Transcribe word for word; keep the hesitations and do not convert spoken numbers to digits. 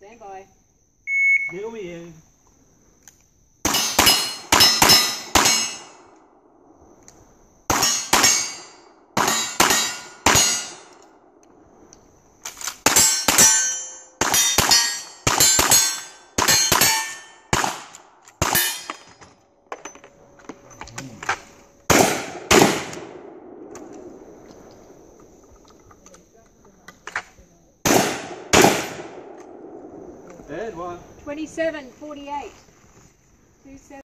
Stand by. Deal me in. Dead one. twenty-seven forty-eight. two seven.